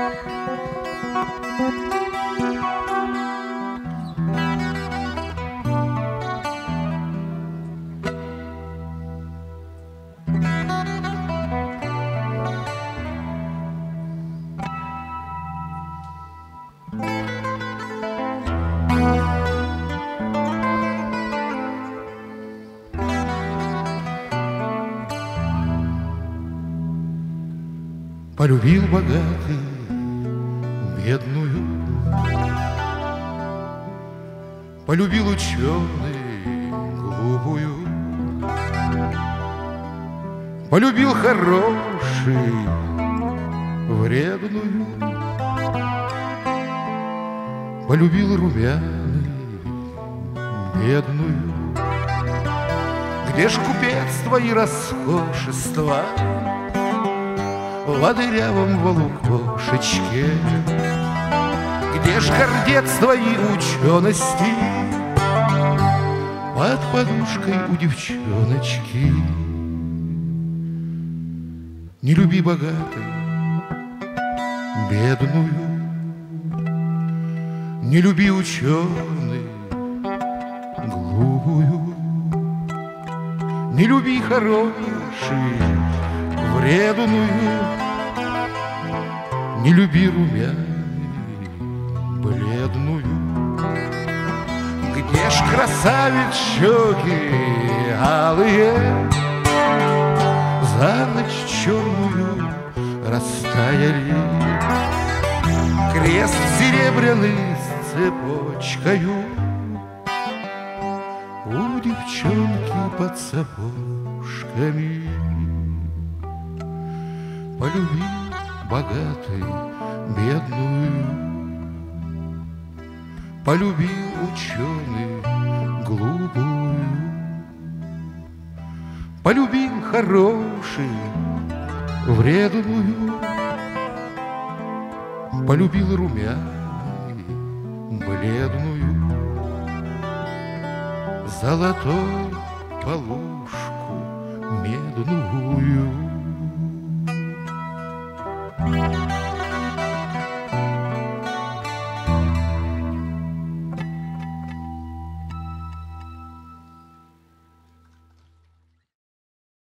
Полюбил богатый бедную, полюбил ученый глупую, полюбил хороший вредную, полюбил румяный бедную. Где ж купецство и роскошество в одырявом волукошечке? Где ж гордецство и учености под подушкой у девчоночки? Не люби богатой бедную, не люби ученый глупую, не люби хороший вредную, не люби румяной бледную. Где ж красавиц щеки алые, за ночь черную растаяли? Крест серебряный с цепочкою у девчонки под сапожками. Полюби богатой бедную, полюби ученый глупую, полюби хороший вредную, полюбил румяной бледную, золотой полушку медную.